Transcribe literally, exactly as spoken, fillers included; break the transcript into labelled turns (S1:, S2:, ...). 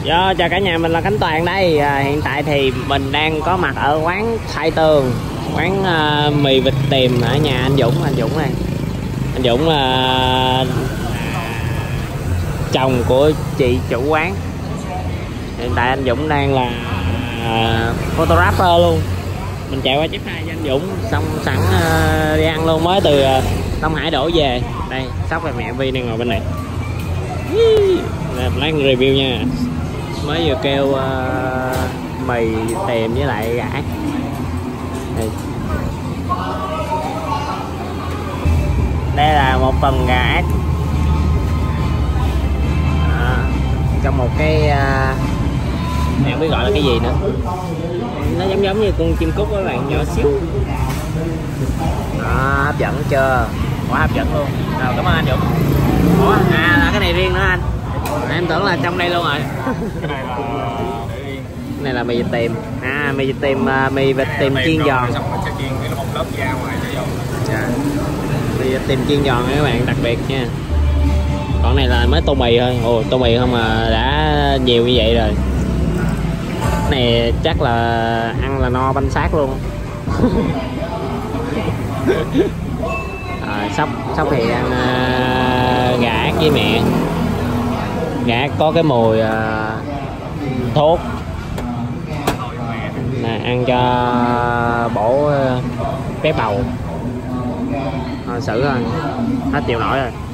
S1: Yo, chào cả nhà, mình là Khánh Toàn đây. À, hiện tại thì mình đang có mặt ở quán Khai Tường, quán uh, mì vịt tiềm ở nhà anh Dũng. Anh Dũng này, anh Dũng là chồng của chị chủ quán. Hiện tại anh Dũng đang là uh, photographer luôn. Mình chạy qua chép hai cho anh Dũng, xong sẵn uh, đi ăn luôn. Mới từ uh, Đông Hải đổ về. Đây, Sóc và mẹ Vi đang ngồi bên này. Lấy review nha. Mới vừa kêu uh, mì tiềm với lại gà ác. Đây. Đây là một phần gà ác à, trong một cái uh, em không biết gọi là cái gì nữa, nó giống giống như con chim cút các bạn, nhỏ xíu. Đó, hấp dẫn chưa? Quá hấp dẫn luôn. Rồi, cảm ơn anh Dũng. Ủa, à là cái này riêng nữa anh? Em tưởng là trong đây luôn rồi.
S2: Cái này là để riêng.
S1: Cái này là mì vịt tiềm. À, mì vịt tiềm, mì vịt tiềm chiên giòn.
S2: Xong mình sẽ chiên cái một lớp da ngoài để vô.
S1: Dạ. Mì vịt tiềm chiên giòn các bạn, đặc biệt nha. Còn này là mới tô mì thôi. Ồ, tô mì không mà đã nhiều như vậy rồi. Cái này chắc là ăn là no banh xác luôn. À, sóc sóc thì ăn uh, gà ác với mẹ. Gà ác có cái mùi uh, thốt nè, ăn cho bổ uh, bé bầu. Thôi xử rồi, hết chịu nổi rồi.